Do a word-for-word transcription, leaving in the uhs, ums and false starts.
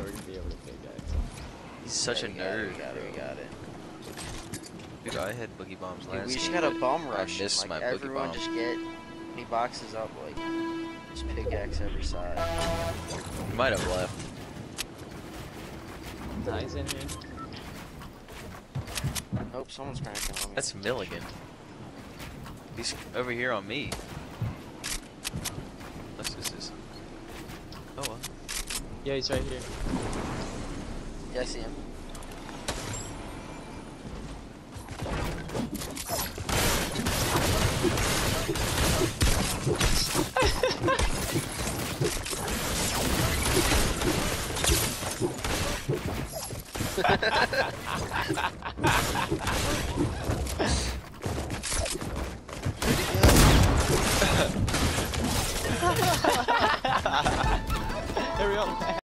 never gonna be able to pickaxe. He's such Yeah, a we got it, nerd. we got it, we got it. Dude, I had boogie bombs Dude, last we just game, gotta but bum I rush. missed Like my boogie everyone bomb. just get any boxes up, like just pickaxe every side. He might have left. Nice in here. Nope, someone's cracking on me. That's Milligan. He's over here on me. What's this? Is? Oh well. Yeah, he's right here. Yeah, I see him. There we go.